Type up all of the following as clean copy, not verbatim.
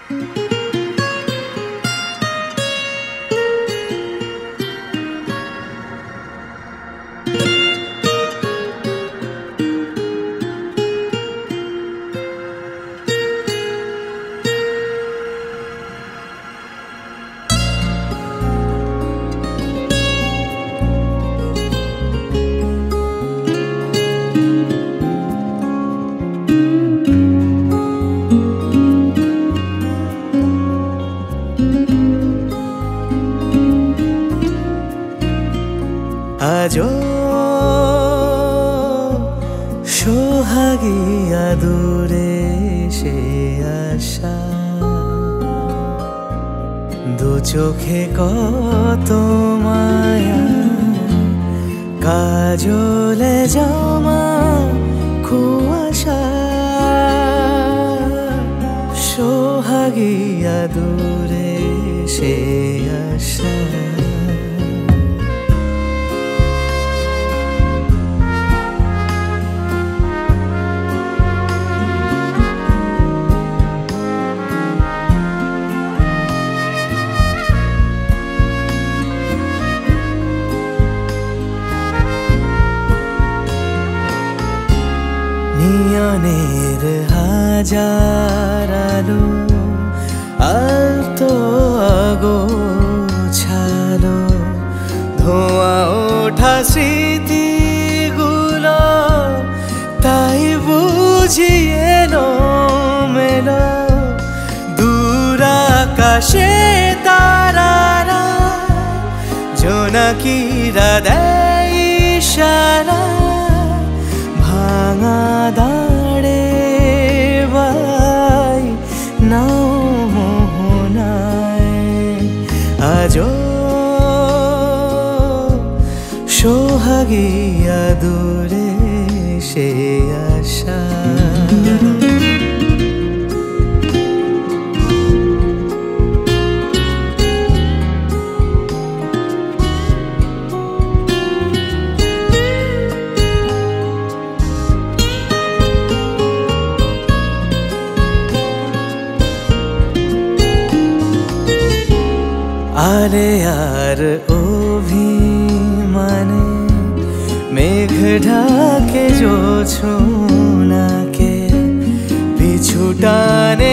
আজও সোহাগী আদুরে সে আশা, দু চোখে কত মায়া, কাজলে জমা কুয়াশা। সোহাগী আদুরে সে আশা। নিয়নের হাজার আলো আলতো আগোছালো, ধোঁয়া ওঠা স্মৃতিগুলো তাই বুঝি এলোমেলো। দূর আকাশে তারারা জোনাকিরা দেয় ইশারা, ভাঙা দাঁড়ে বাই নাও মোহনায়। আজও সোহাগী আদুরে সে আশা। আরে আর অভিমানে মেঘ ঢাকে জোছনাকে, পিছু টানে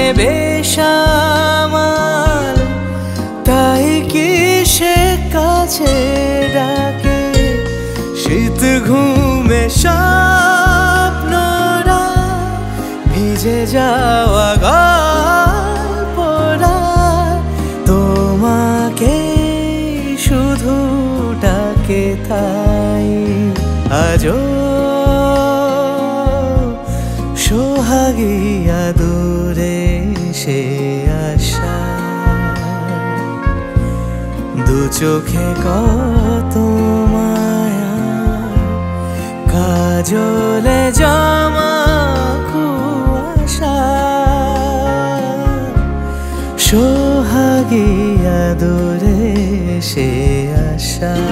বেসামাল তাই কি সে কাছে ডাকে। শীত ঘুমে স্বপ্নরা ভিজে যাওয়া গল্পরা, তোমাকে শুধু ডাকে তাই। আজও সোহাগী আদুরে সে আশা, দু চোখে কত মায়া, কাজলে জমা কুয়াশা। সোহাগী আদুরে সে আশা।